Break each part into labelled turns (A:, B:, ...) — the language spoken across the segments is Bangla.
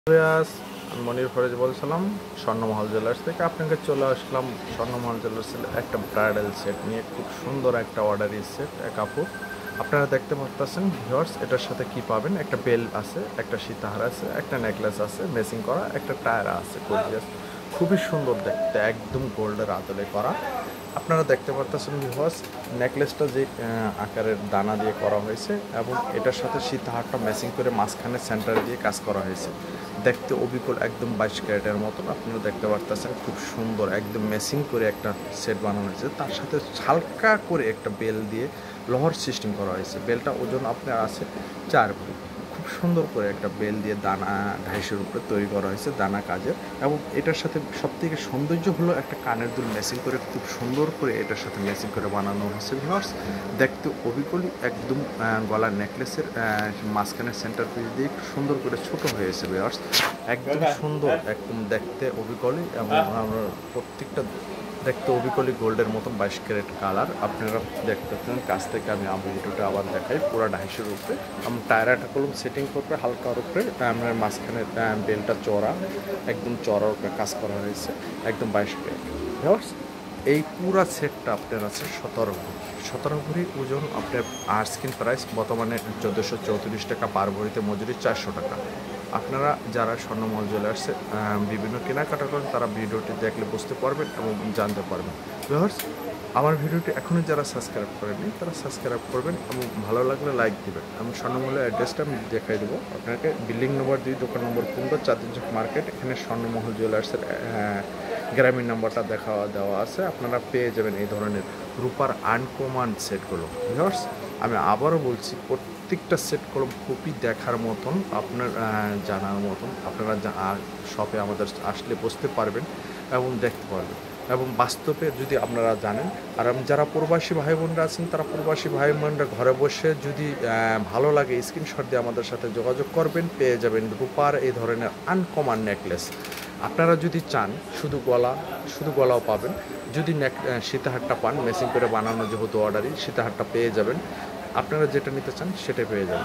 A: রিয়াজ, আমি মনির ফরেজ বলছিলাম স্বর্ণমহল জুয়েলার্স থেকে। আপনাকে চলে আসলাম স্বর্ণমহল জুয়েলার্সের একটা ব্রাইডাল সেট নিয়ে। খুব সুন্দর একটা অর্ডারি সেট এক আপু। আপনারা দেখতে পাচ্ছেন ভিউয়ার্স, এটার সাথে কি পাবেন, একটা বেল আছে, একটা সীতাহার আছে, একটা নেকলেস আছে ম্যাচিং করা, একটা টায়ারা আছে গর্জিয়াস, খুবই সুন্দর দেখতে, একদম গোল্ডের আদলে করা। আপনারা দেখতে পাচ্ছেন ভিউয়ার্স, নেকলেসটা যে আকারের দানা দিয়ে করা হয়েছে এবং এটার সাথে সীতাহারটা ম্যাচিং করে মাঝখানে সেন্টার দিয়ে কাজ করা হয়েছে। দেখতে অবিকল, একদম 22 ক্যারেটের মতন। আপনারা দেখতে পাচ্ছেন খুব সুন্দর একদম ম্যাচিং করে একটা সেট বানানো হয়েছে। তার সাথে হালকা করে একটা বেল দিয়ে লোহার সিস্টেম করা হয়েছে। বেলটা ওজন আপনার আছে 4 ভরি। খুব সুন্দর করে একটা বেল দিয়ে দানা 250-এর উপরে তৈরি করা হয়েছে দানা কাজের। এবং এটার সাথে সবথেকে সৌন্দর্য হলো একটা কানের দুল ম্যাচিং করে, খুব সুন্দর করে এটার সাথে ম্যাচিং করে বানানো হয়েছে ভিউয়ার্স। দেখতে অবিকলই একদম গলার নেকলেসের মাঝখানের সেন্টার পিস দিয়ে সুন্দর করে ছোট হয়েছে ভিউয়ার্স, একদম সুন্দর, একদম দেখতে অবিকলই। এবং আমরা প্রত্যেকটা দেখতে অবিকলই গোল্ডের মতন 22 ক্যারেট কালার। আপনারা দেখতে পাচ্ছেন কাছ থেকে, আমি ভিডিওটা আবার দেখাই। পুরো 250-এর উপরে আমি টায়ারাটা কলম সেটিং করবে হালকার উপরে, আপনার মাঝখানে বেলটা চড়া, একদম চড়ার উপরে কাজ করা হয়েছে, একদম 22 ক্যারেট ভিউয়ার্স। এই পুরা সেটটা আপনার আছে 17 ভরি ওজন। আপনার আস্কিং প্রাইস বর্তমানে 1434 টাকা, পার ভরিতে মজুরি 400 টাকা। আপনারা যারা স্বর্ণমহল জুয়েলার্সে বিভিন্ন কেনাকাটা করেন, তারা ভিডিওটি দেখলে বুঝতে পারবেন এবং জানতে পারবেন ভিউয়ার্স। আমার ভিডিওটি এখনও যারা সাবস্ক্রাইব করেননি, তারা সাবস্ক্রাইব করবেন এবং ভালো লাগলে লাইক দেবেন। আমি স্বর্ণমহলের অ্যাড্রেসটা আমি দেখাই দেবো আপনাকে। বিল্ডিং নম্বর 2, দোকান নম্বর 15, চাঁদনী মার্কেট। এখানে স্বর্ণমহল জুয়েলার্সের গ্রামীণ নাম্বারটা দেওয়া আছে। আপনারা পেয়ে যাবেন এই ধরনের রূপার আনকমন সেটগুলো ভিউয়ার্স। আমি আবারও বলছি, প্রত্যেকটা সেট কলম খুবই দেখার মতন, আপনার জানার মতন। আপনারা শপে আমাদের আসলে বুঝতে পারবেন এবং দেখতে পারবেন। এবং বাস্তবে যদি আপনারা জানেন, আর যারা প্রবাসী ভাই বোনরা আছেন, তারা প্রবাসী ভাই বোনরা ঘরে বসে যদি ভালো লাগে স্ক্রিনশট দিয়ে আমাদের সাথে যোগাযোগ করবেন, পেয়ে যাবেন রূপার এই ধরনের আনকমন নেকলেস। আপনারা যদি চান শুধু গলাও পাবেন। যদি সীতাহারটা পান ম্যাচিং করে বানানো, যেহেতু অর্ডারই, সীতাহারটা পেয়ে যাবেন। আপনারা যেটা নিতে চান সেটা পেয়ে যাবেন।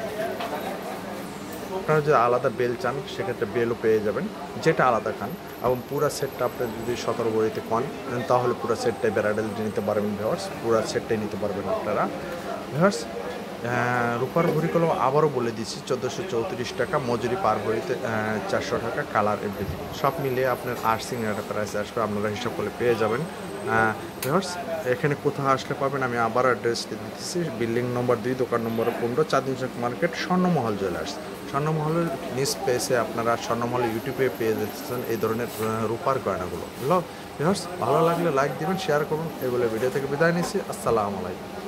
A: আপনারা যদি আলাদা বেল চান, সেক্ষেত্রে বেলও পেয়ে যাবেন, যেটা আলাদা খান। এবং পুরো সেটটা আপনার যদি 17 ভরিতে কন, তাহলে পুরো সেটটাই ব্রাইডাল নিতে পারবেন ভিউয়ার্স, পুরো সেটটাই নিতে পারবেন আপনারা ভিউয়ার্স। রূপার ভরি কলম আবারও বলে দিচ্ছি 1434 টাকা, মজুরি পার ভরিতে 400 টাকা, কালার এভরিথিং সব মিলিয়ে আপনার আর্সিং একটা প্রাইস আসবে। আপনারা হিসাব করে পেয়ে যাবেন ভিউয়ার্স। এখানে কোথাও আসলে পাবেন, আমি আবার অ্যাড্রেসটি দিচ্ছি। বিল্ডিং নম্বর 2, দোকান নম্বর 15, চাঁদনী মার্কেট, স্বর্ণমহল জুয়েলার্স। স্বর্ণমহলের নিজ পেজে আপনারা স্বর্ণমহল ইউটিউবে পেয়ে যাচ্ছেন এই ধরনের রূপার গয়নাগুলো ভিউয়ার্স। ভালো লাগলে লাইক দিবেন, শেয়ার করুন। এগুলো ভিডিও থেকে বিদায় নিচ্ছি। আসসালামু আলাইকুম।